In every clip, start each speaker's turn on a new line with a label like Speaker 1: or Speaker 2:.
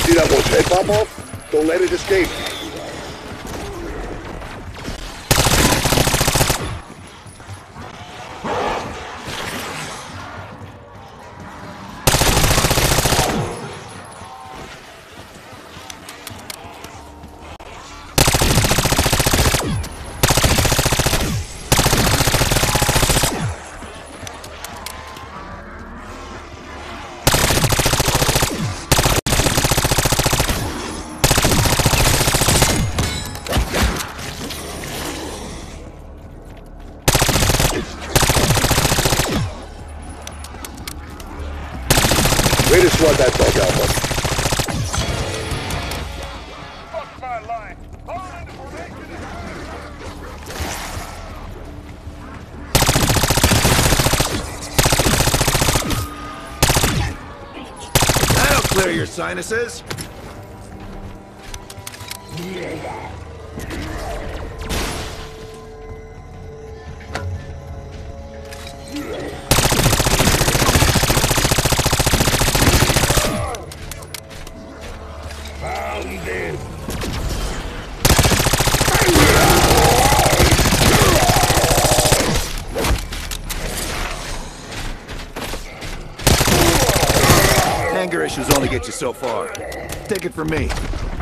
Speaker 1: See that one's head pop off? Don't let it escape. Way to swat that bug, Alpha.
Speaker 2: Fuck my line. Hold into formation.
Speaker 3: That'll clear your sinuses. Anger issues only get you so far. Take it from me.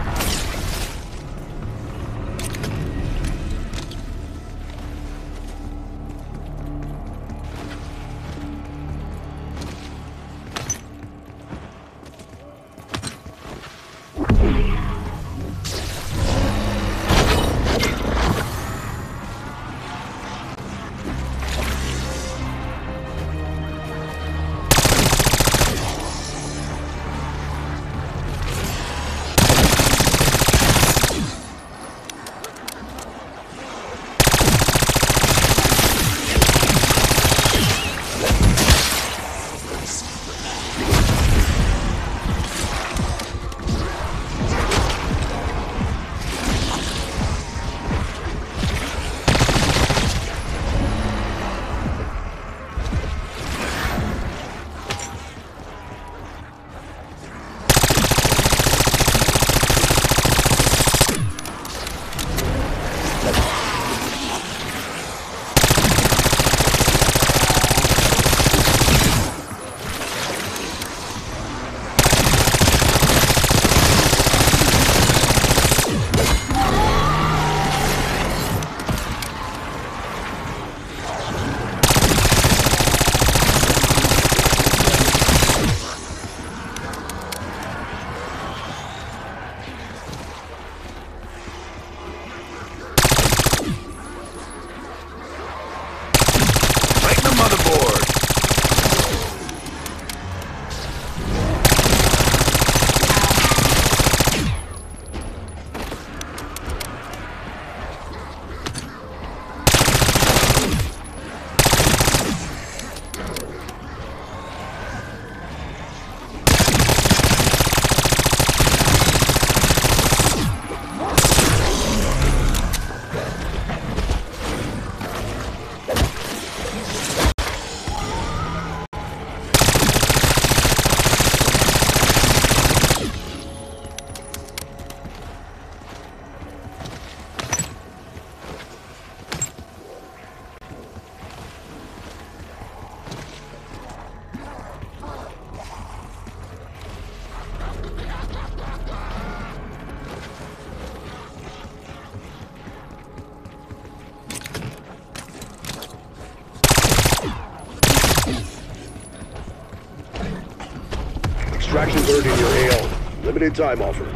Speaker 1: Extraction's already in your AO. Limited time offer.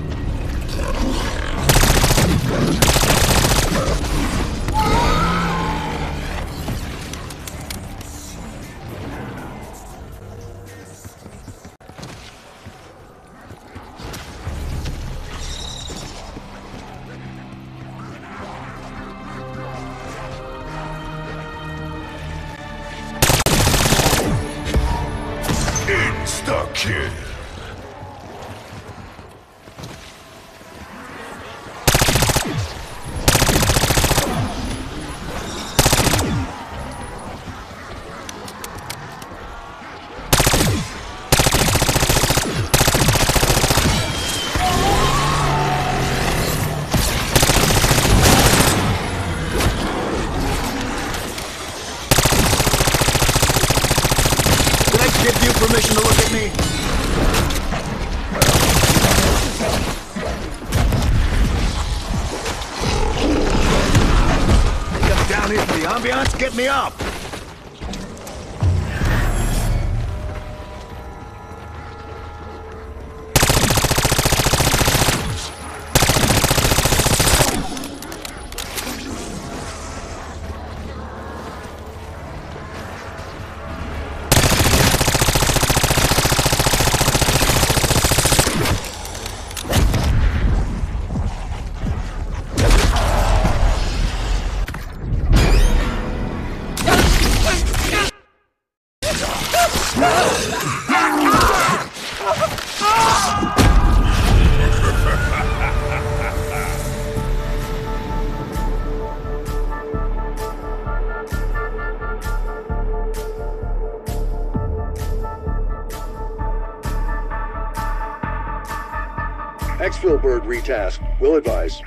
Speaker 2: Insta-kill.
Speaker 3: ambiance, get me up!
Speaker 1: Exfil bird retask. Will advise.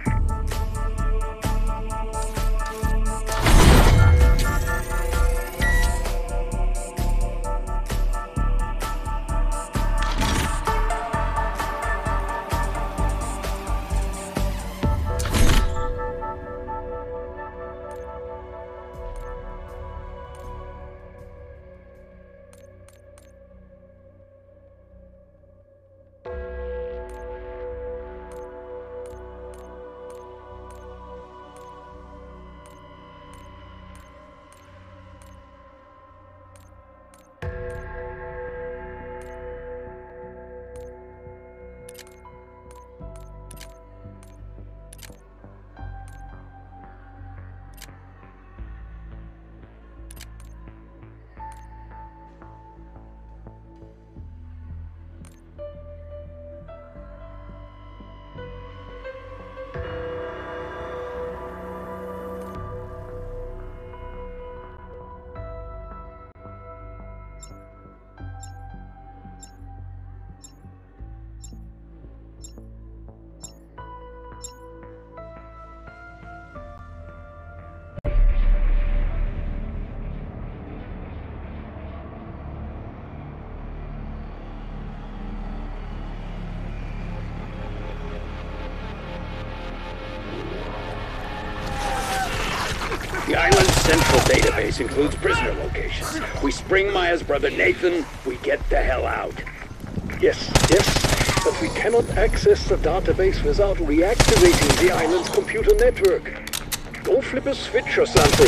Speaker 4: The island's central database includes prisoner locations. We spring Maya's brother Nathan, we get the hell out.
Speaker 1: Yes, but we cannot access the database without reactivating the island's computer network. Go flip a switch or something.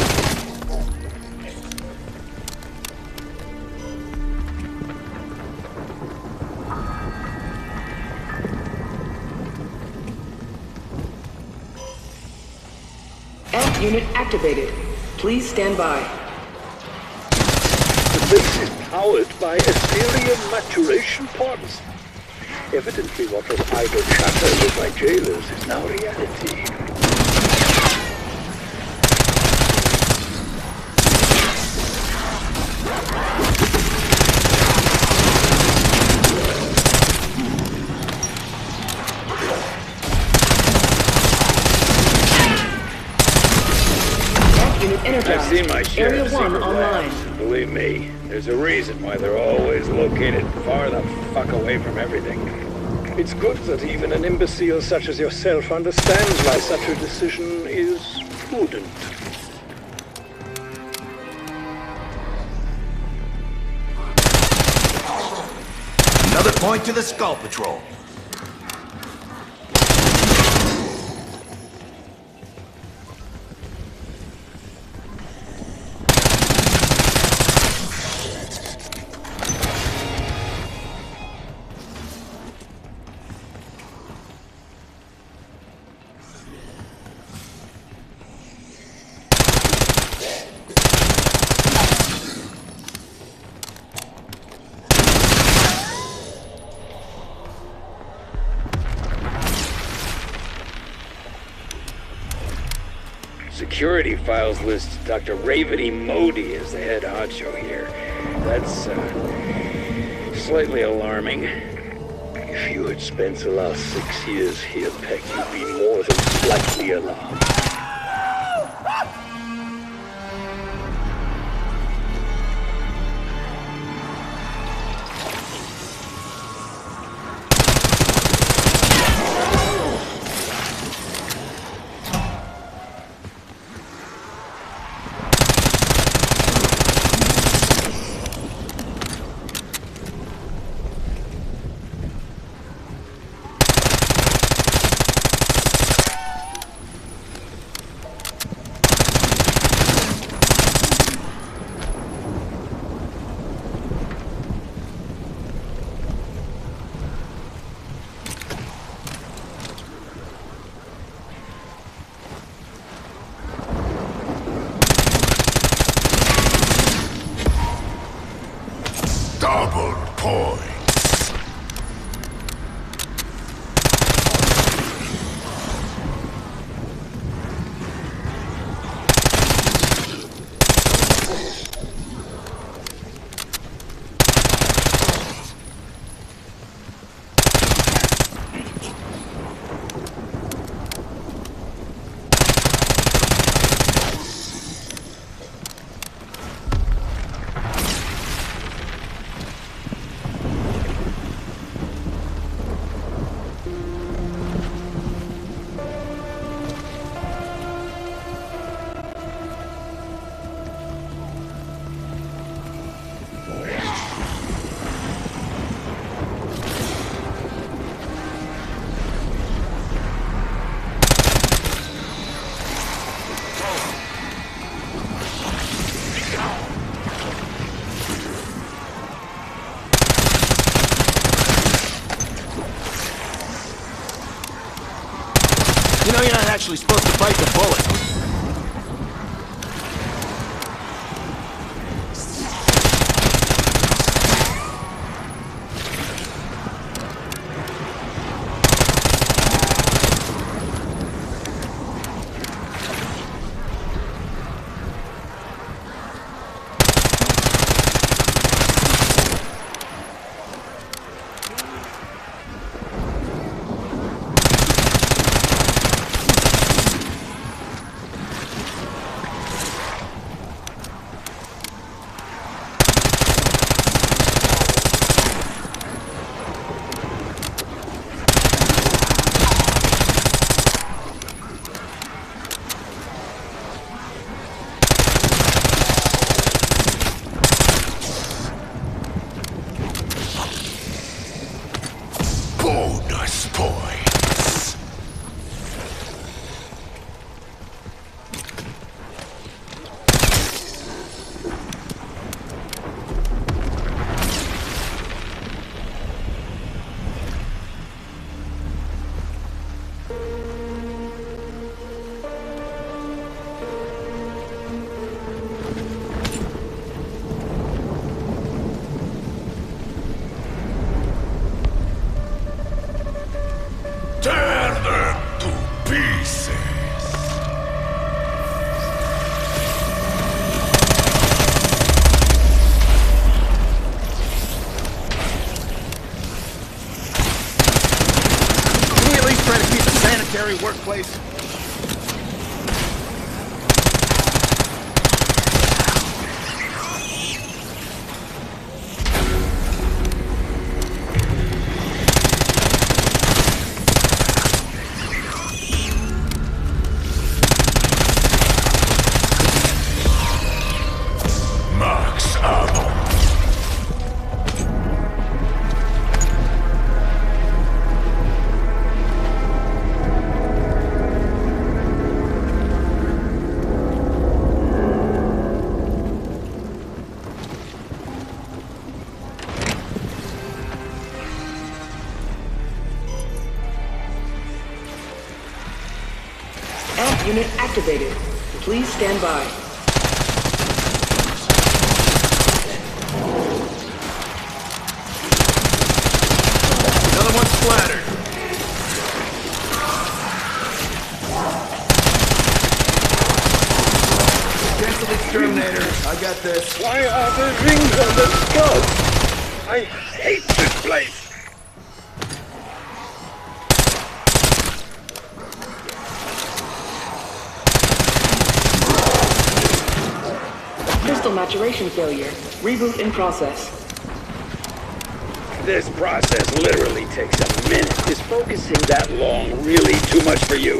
Speaker 5: Amp unit activated. Please stand by.
Speaker 1: The base is powered by Ethereum maturation pods. Evidently what was idle chatter with my jailers is now reality.
Speaker 4: I've seen my share
Speaker 5: Area
Speaker 4: of
Speaker 5: 1
Speaker 4: secret
Speaker 5: online.
Speaker 4: labs. Believe me, there's a reason why they're always located far the fuck away from everything.
Speaker 1: It's good that even an imbecile such as yourself understands why such a decision is prudent.
Speaker 3: Another point to the Skull Patrol.
Speaker 4: Security files list Dr. Ravity Modi as the head honcho here. That's, slightly alarming.
Speaker 1: If you had spent the last 6 years here, Peck, you'd be more than slightly alarmed.
Speaker 3: You know you're not actually supposed to bite the bullet.
Speaker 6: Bonus points. Tear them to pieces.
Speaker 3: Can we at least try to keep a sanitary workplace?
Speaker 6: Max ammo.
Speaker 5: Amp unit activated. Please stand by.
Speaker 3: Another one splattered. Cancel the exterminator. I got this.
Speaker 1: Why are there rings on the skull? I hate this place!
Speaker 5: Crystal maturation failure. Reboot in process.
Speaker 4: This process literally takes a minute. Is focusing that long really too much for you?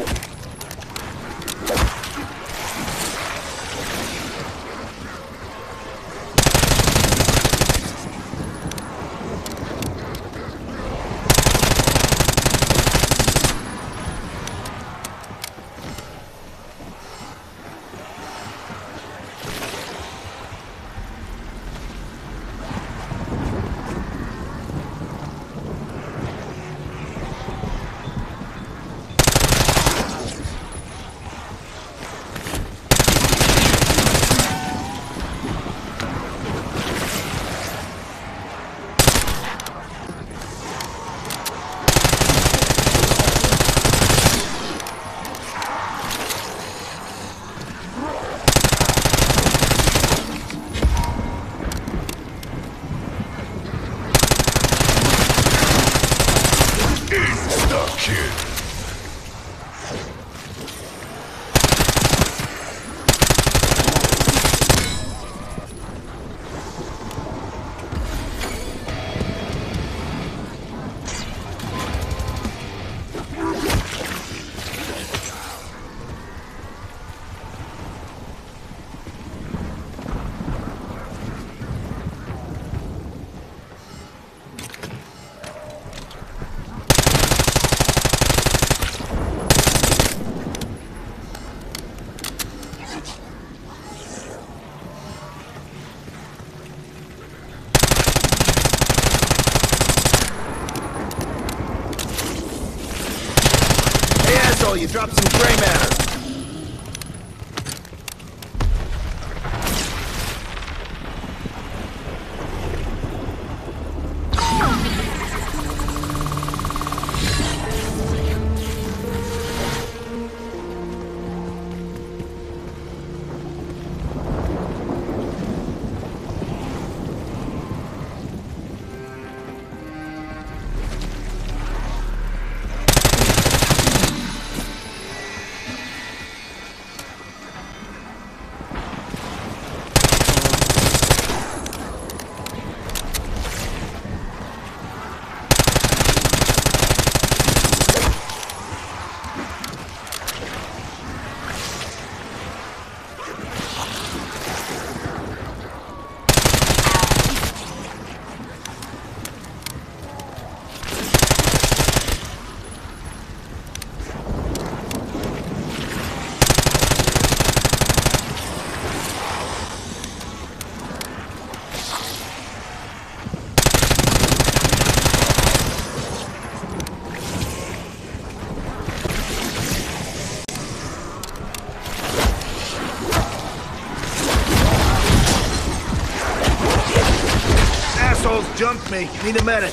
Speaker 3: Asshole, you dropped some gray matter. Jumped me. Need a medic.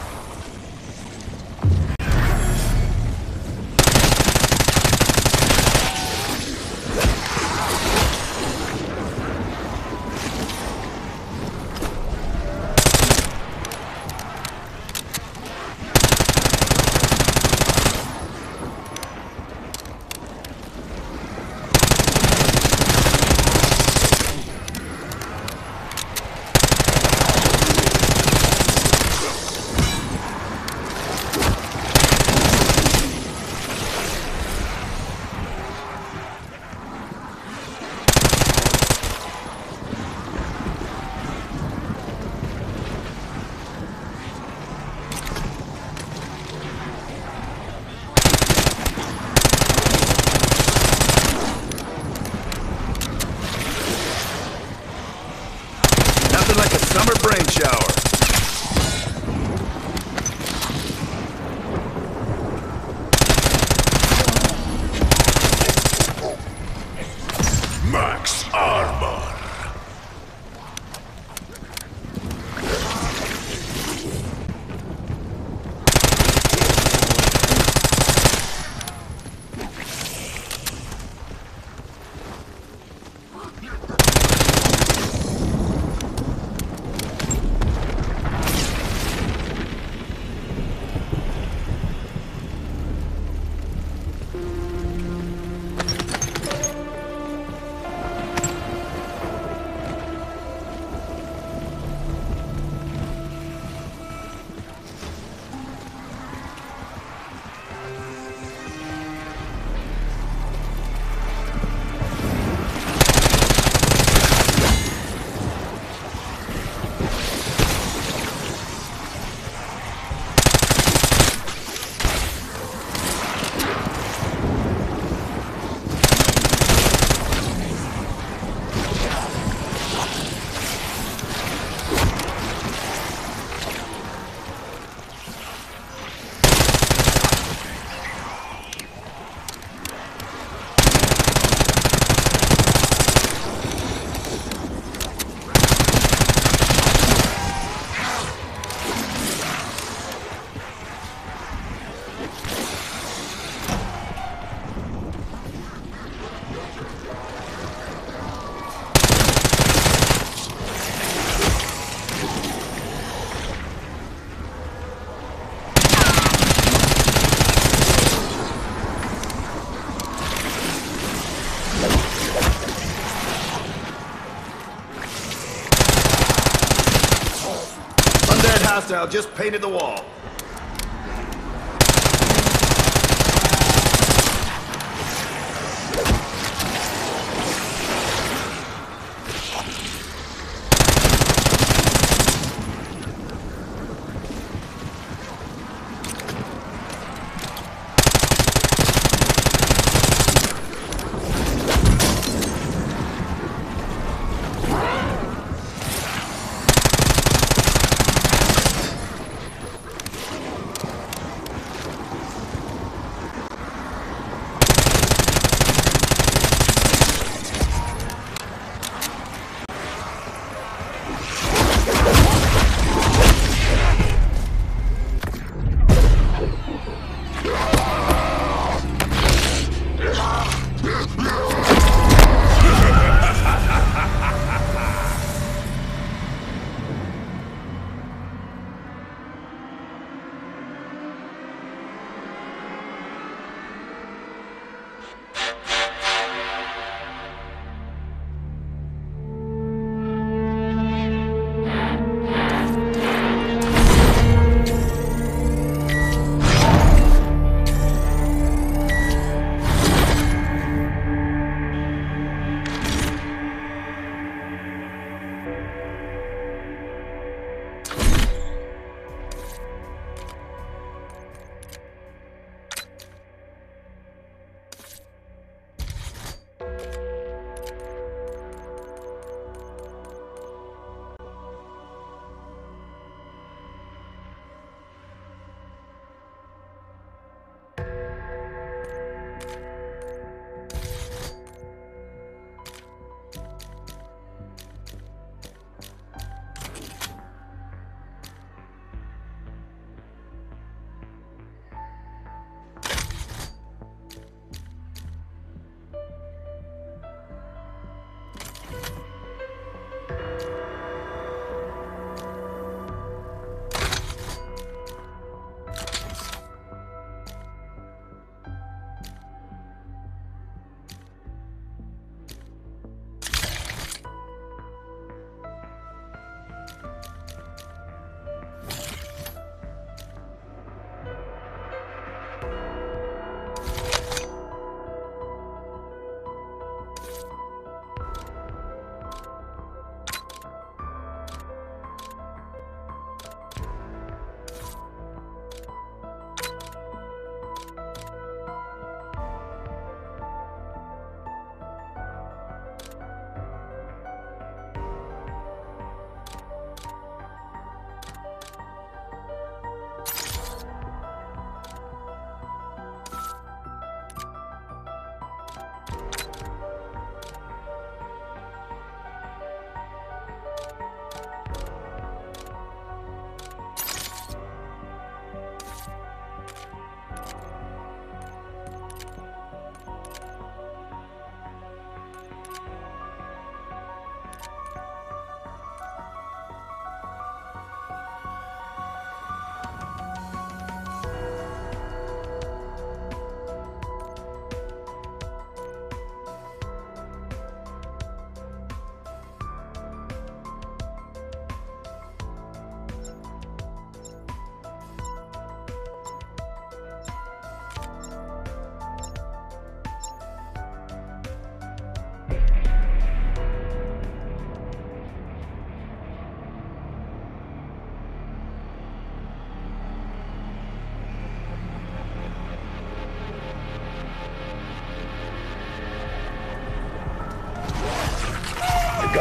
Speaker 3: Like a summer brain shower.
Speaker 6: Max armor.
Speaker 3: Hostile just painted the wall.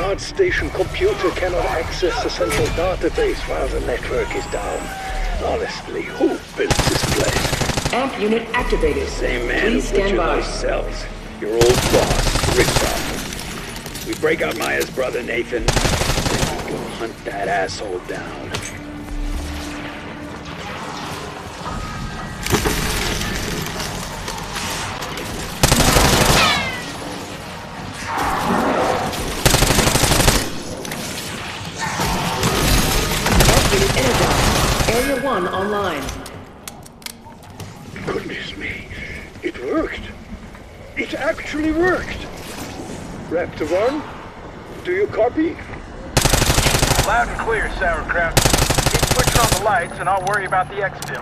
Speaker 1: guard station computer cannot access the central database while the network is down. Honestly, who built this place?
Speaker 5: Amp unit activated.
Speaker 4: Same man
Speaker 5: Please
Speaker 4: who put
Speaker 5: stand
Speaker 4: you in
Speaker 5: by.
Speaker 4: those cells. Your old boss, Richard. We break out Maya's brother, Nathan. Then we go hunt that asshole down.
Speaker 5: Amp unit energized. Area 1 online.
Speaker 1: Goodness me, it worked. It actually worked. Raptor 1, do you copy?
Speaker 2: Loud and clear, Sauerkraut. Keep switching on the lights, and I'll worry about the exfil.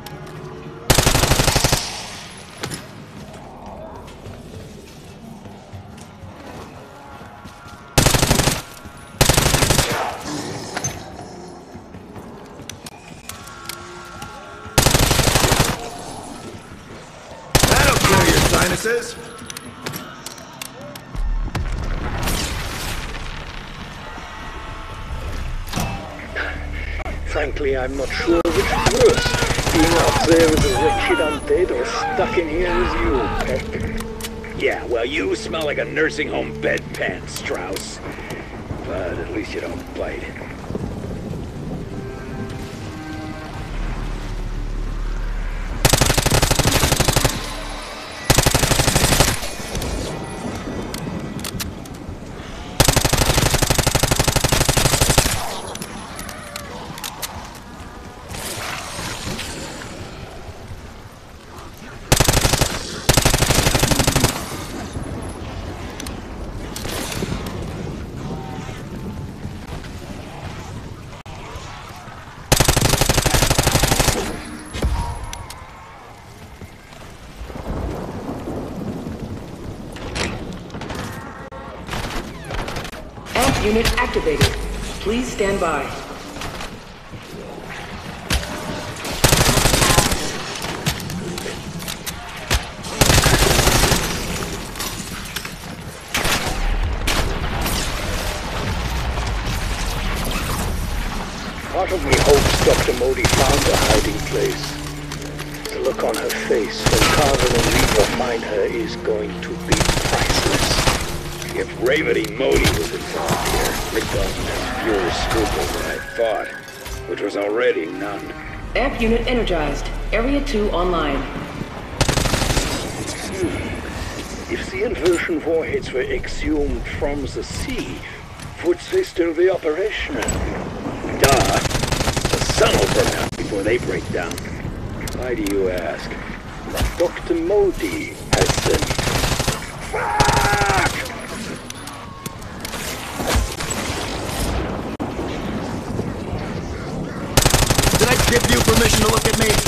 Speaker 3: That'll clear your sinuses.
Speaker 1: Frankly, I'm not sure which is worse. Being out there as a wretched undead or stuck in here as you, Peck.
Speaker 4: Yeah, well, you smell like a nursing home bedpan, Strauss. But at least you don't bite.
Speaker 5: Amp unit activated. Please stand by.
Speaker 1: Part of me hopes Dr. Modi found a hiding place. The look on her face when Carver and Reaver find her is going to be priceless.
Speaker 4: If Ravity Modi was involved here, Rick doesn't have fewer scruples than I thought, which was already none.
Speaker 5: Amp unit energized. Area 2 online.
Speaker 1: If the inversion warheads were exhumed from the sea, would they still be operational?
Speaker 4: Duh. The sun will burn out before they break down. Why do you ask?
Speaker 1: Dr. Modi has them. Fuck!
Speaker 3: Did I give you permission to look at me?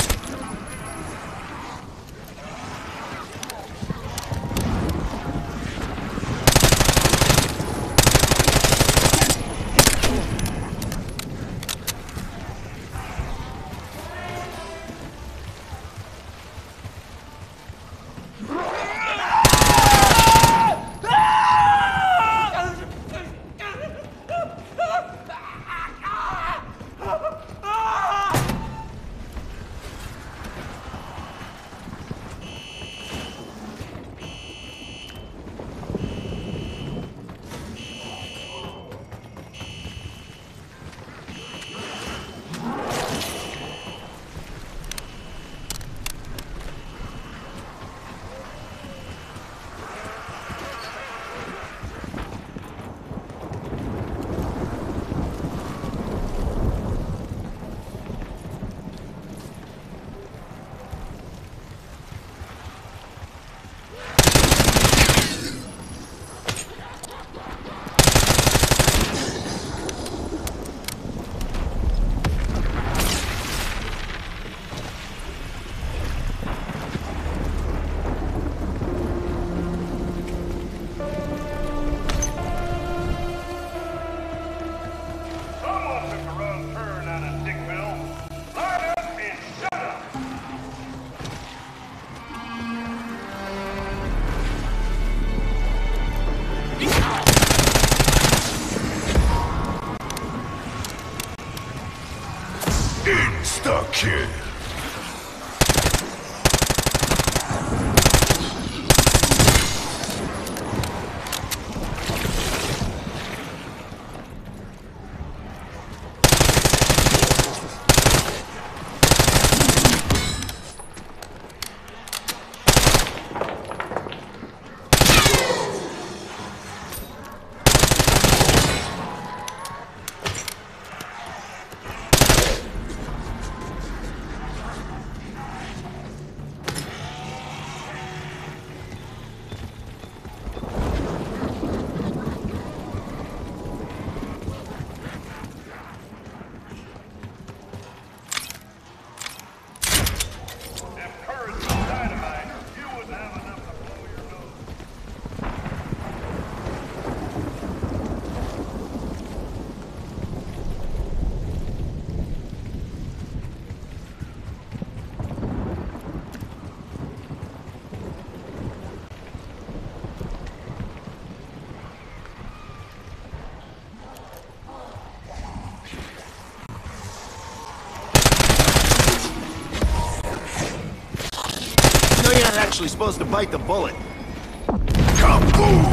Speaker 3: actually supposed to bite the bullet.
Speaker 6: Kaboom!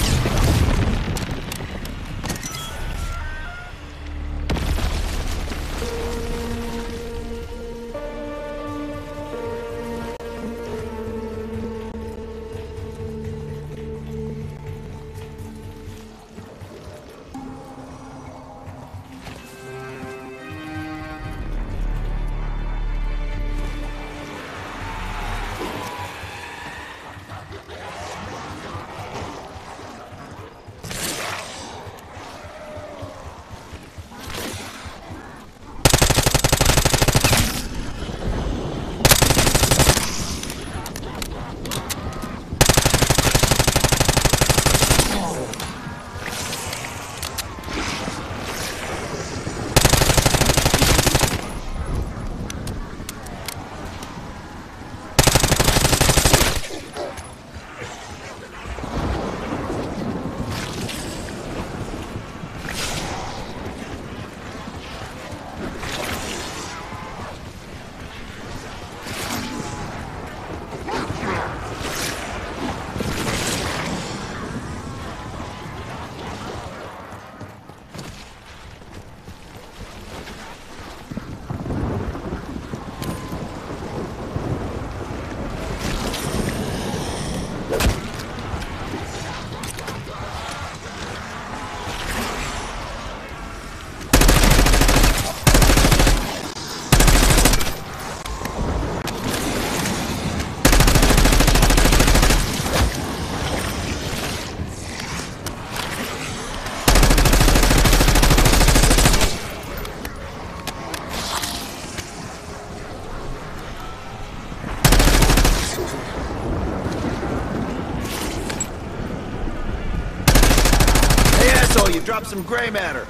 Speaker 3: You dropped some gray matter.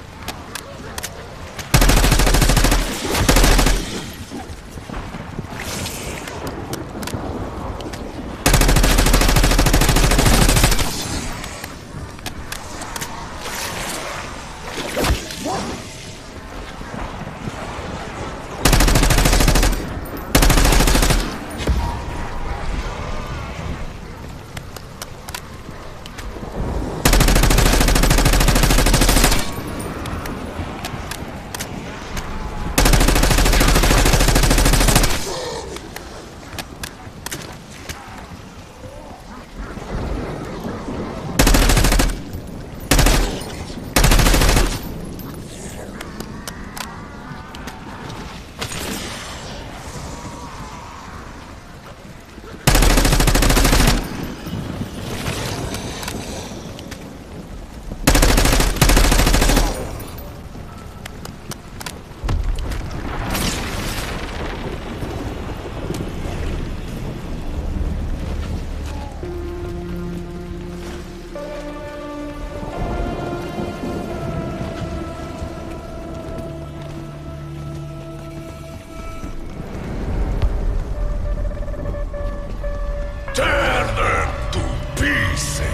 Speaker 6: Tear them to pieces!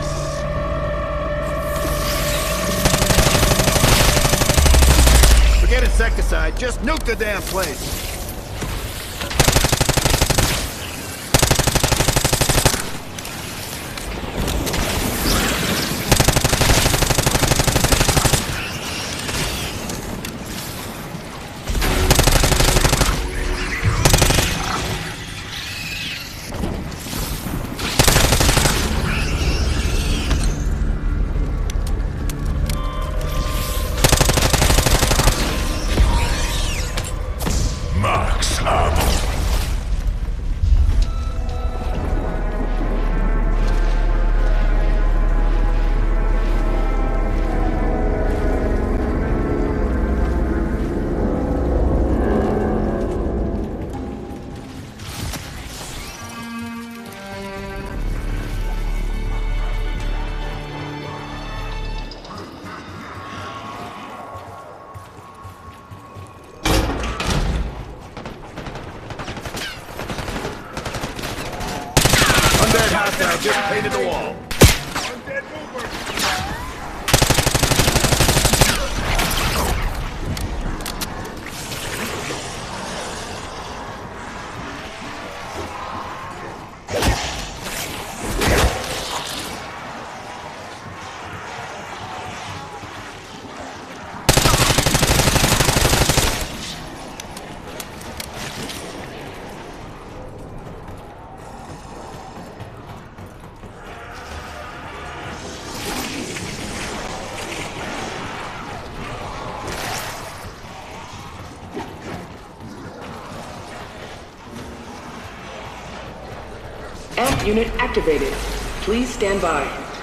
Speaker 3: Forget insecticide, just nuke the damn place.
Speaker 6: Max ammo.
Speaker 3: Undead hostile just painted the wall.
Speaker 5: Amp unit activated. Please stand by.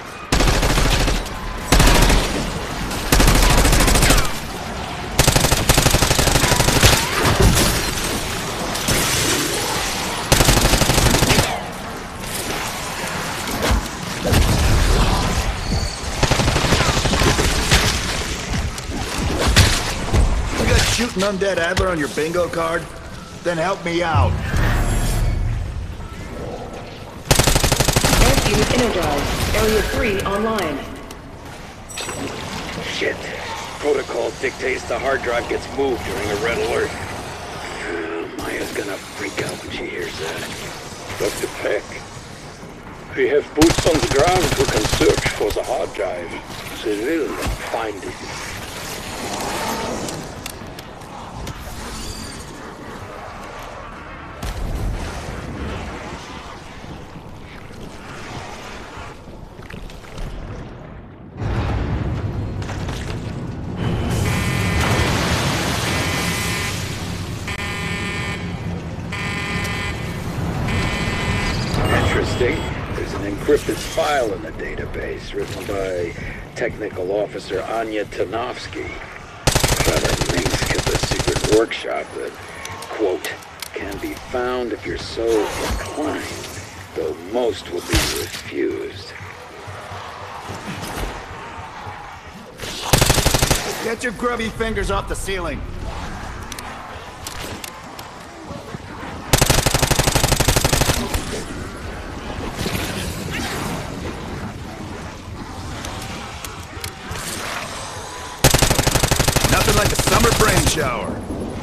Speaker 3: You got shooting undead Adler on your bingo card? Then help me out.
Speaker 5: Amp unit energized. Area 3 online.
Speaker 4: Shit. Protocol dictates the hard drive gets moved during a red alert. Maya's gonna freak out when she hears that.
Speaker 1: Dr. Peck, we have boots on the ground who can search for the hard drive. They will find it.
Speaker 4: Interesting. There's an encrypted file in the database written by Technical Officer Anya Tanovsky. Clever links to the secret workshop that, quote, can be found if you're so inclined, though most will be refused.
Speaker 3: Get your grubby fingers off the ceiling. Nothing like a summer brain shower.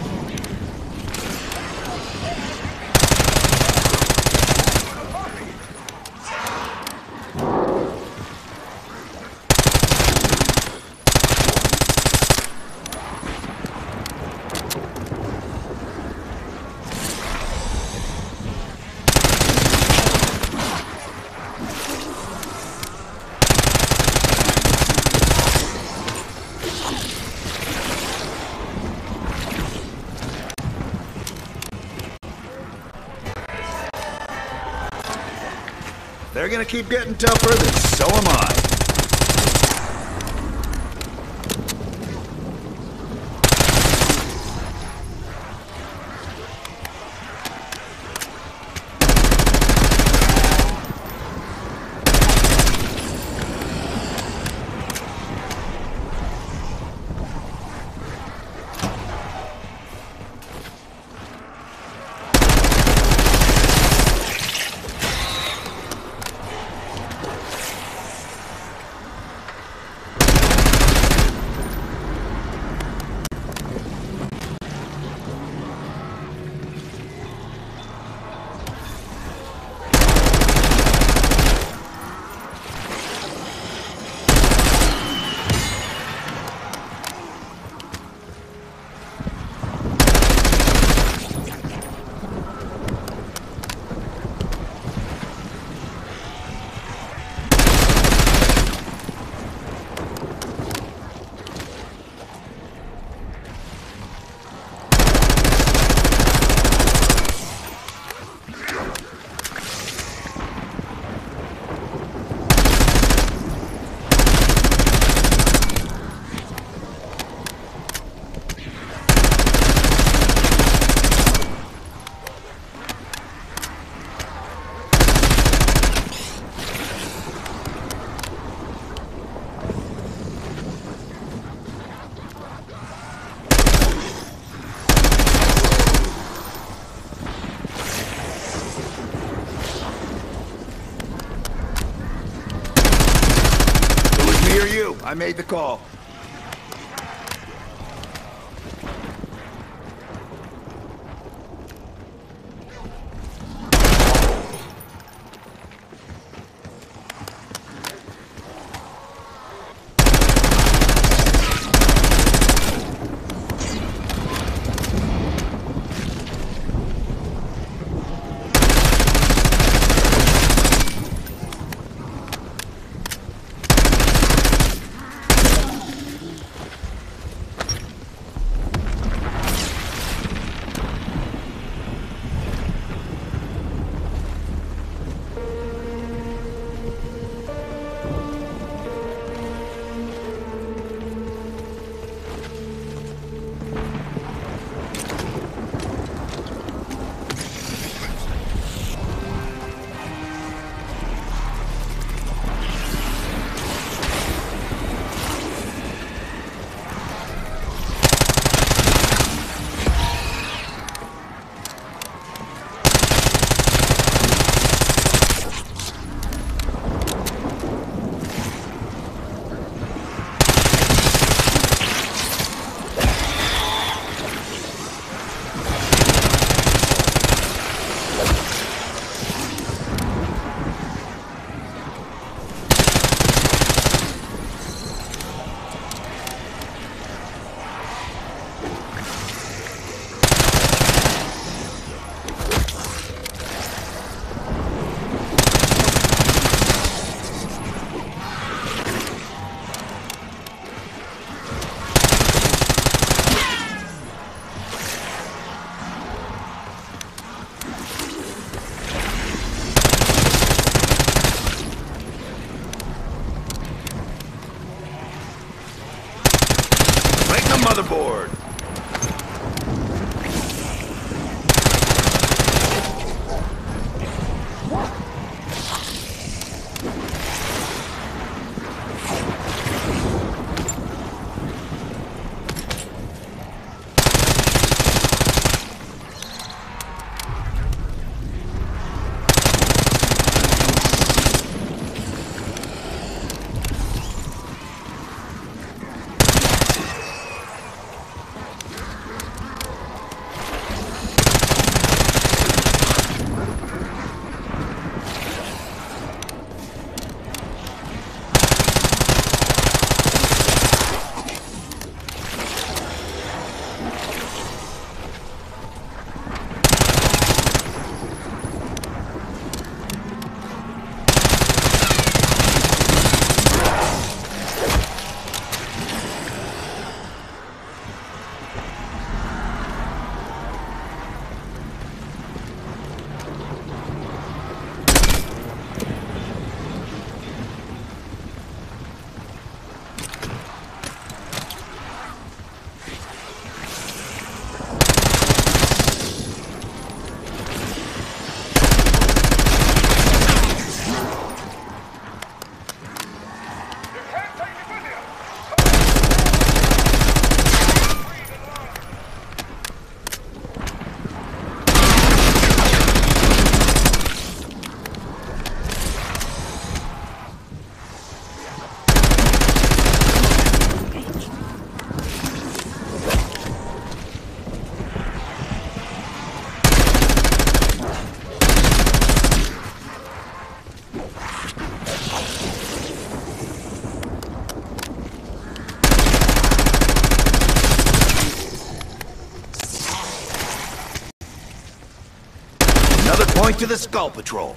Speaker 3: They're gonna keep getting tougher, then so am I. I made the call. motherboard. Another point to the Skull Patrol.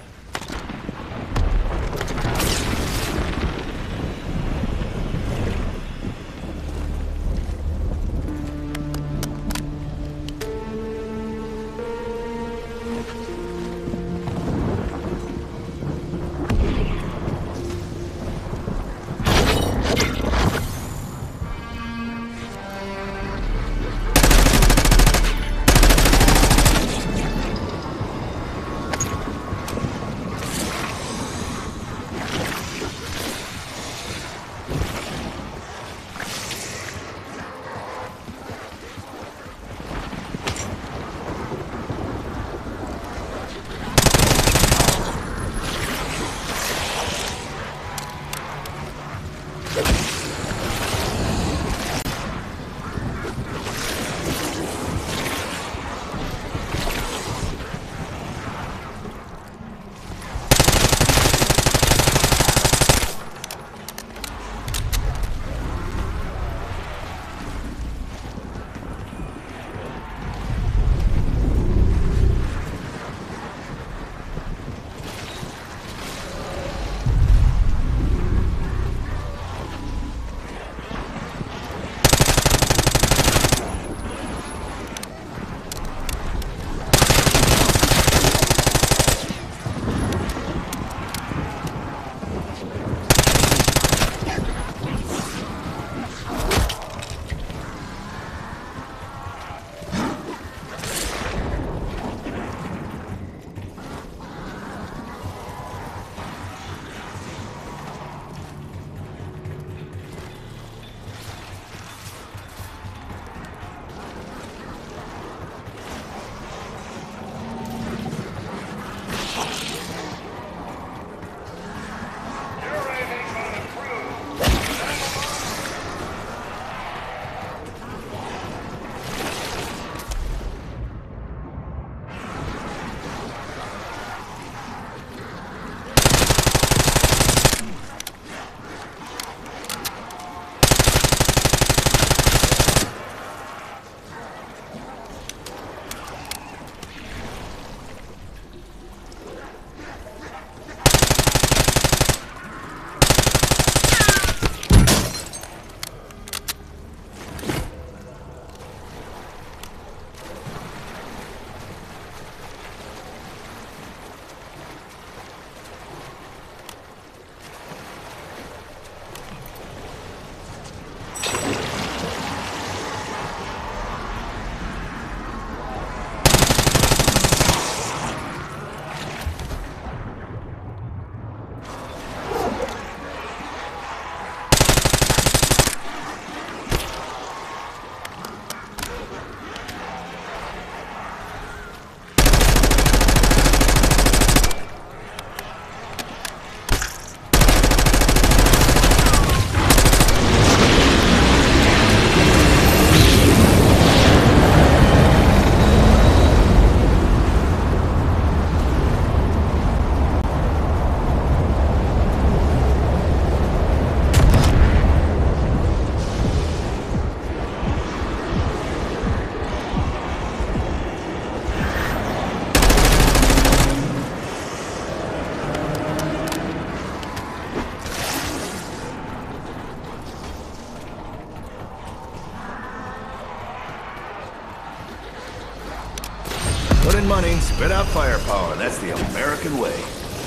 Speaker 3: money, spit out firepower. That's the American way.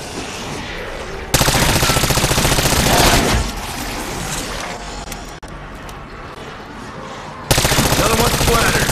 Speaker 3: Another one splattered.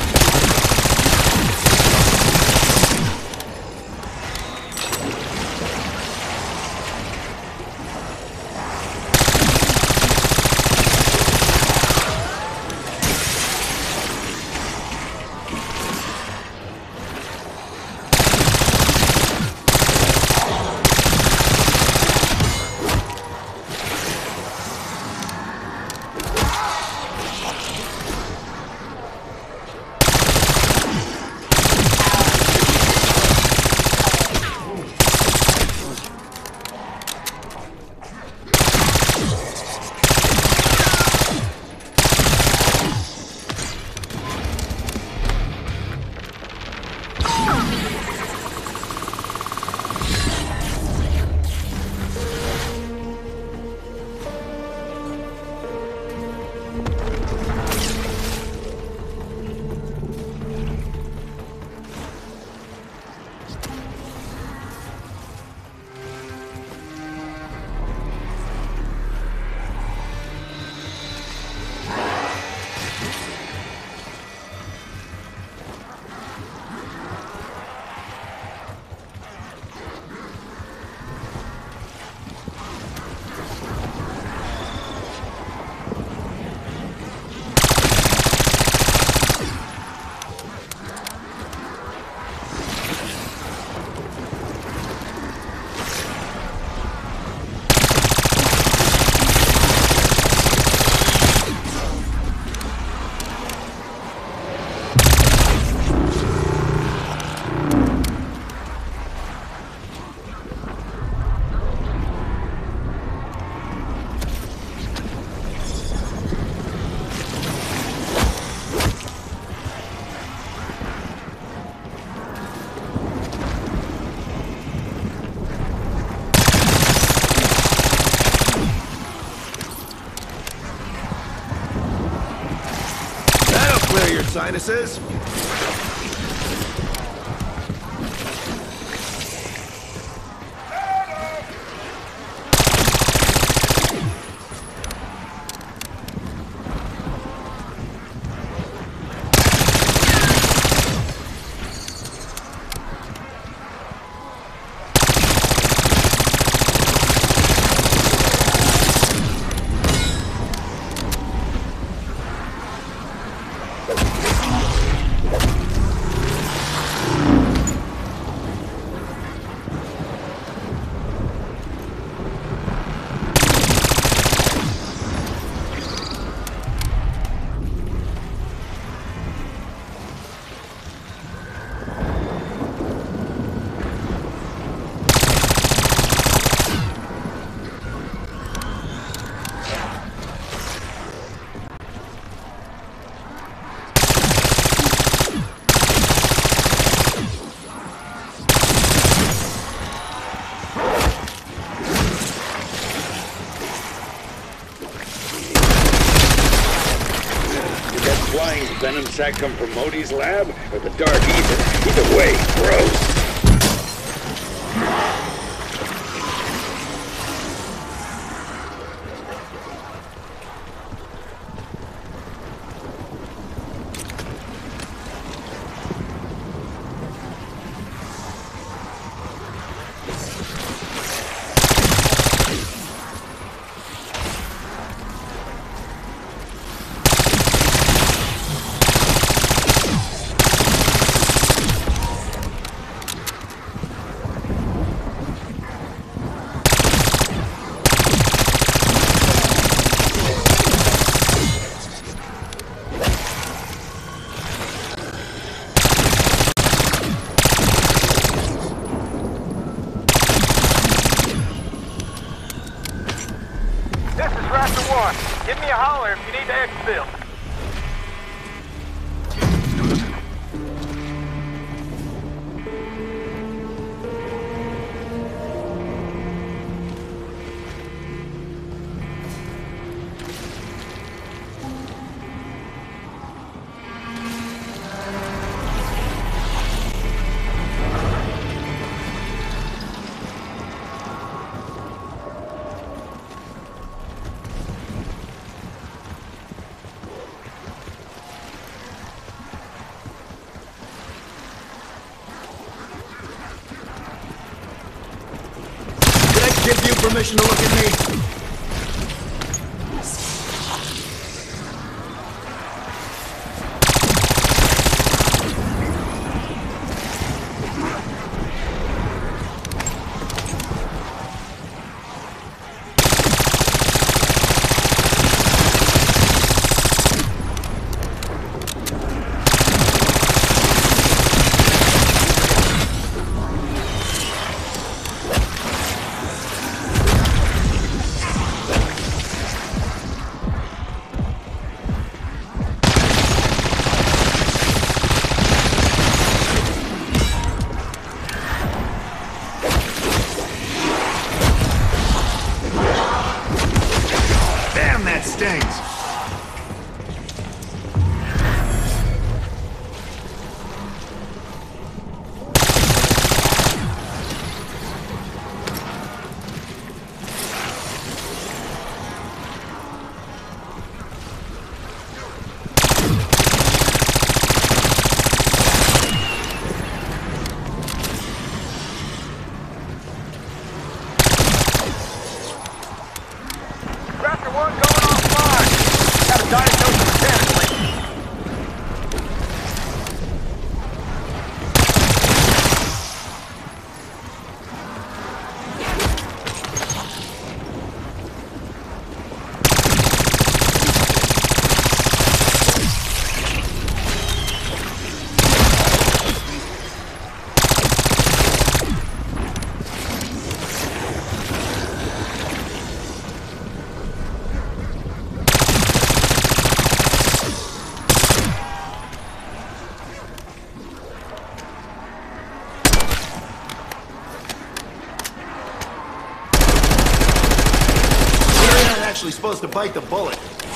Speaker 3: Sinuses?
Speaker 4: Venom sack come from Modi's lab or the Dark Ether? Either way, gross.
Speaker 2: Give me a holler if you need to exfil.
Speaker 3: give you permission to look at me? Stings.
Speaker 2: Raptor 1 going offline. Gotta diagnose it mechanically.
Speaker 3: Actually supposed to bite the bullet.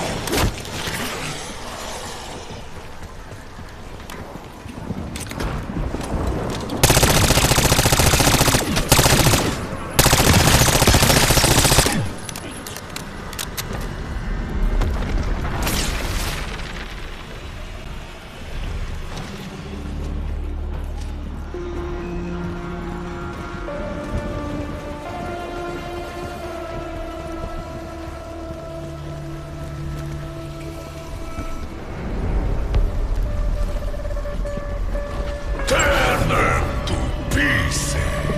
Speaker 6: Turn them to pieces.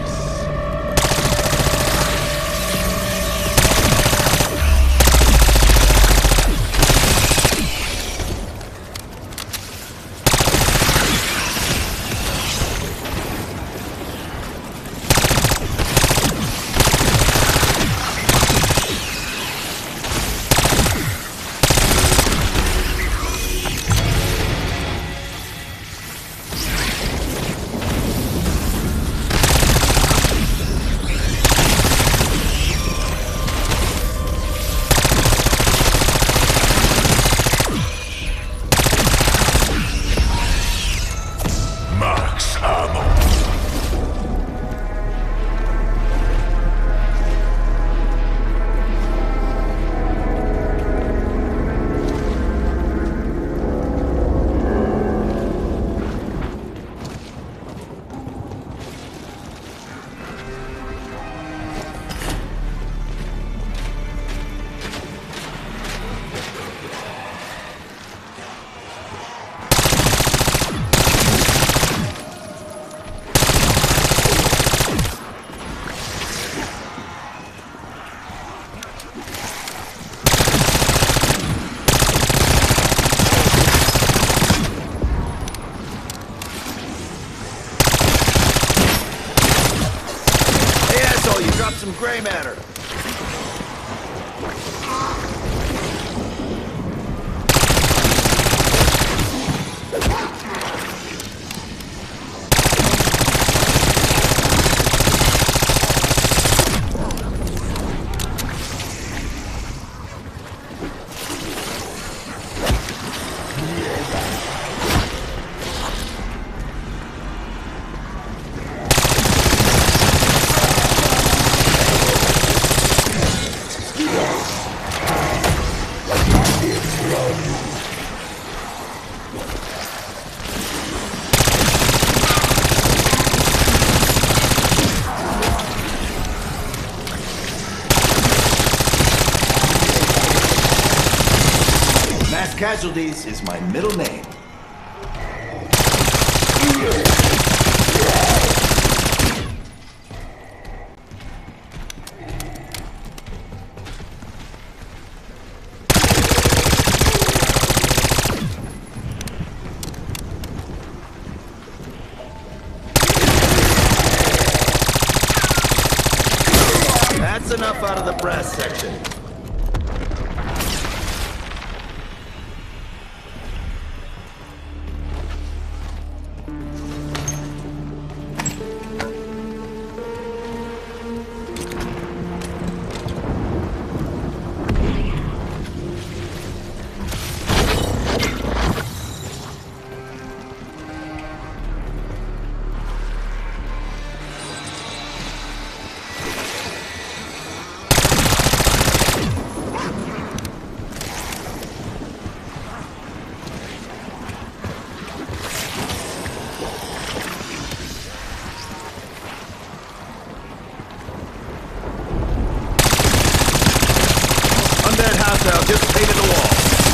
Speaker 6: Max ammo.
Speaker 3: You dropped some gray matter. Casualties is my middle name. That's enough out of the brass section. Undead hostile just painted the wall.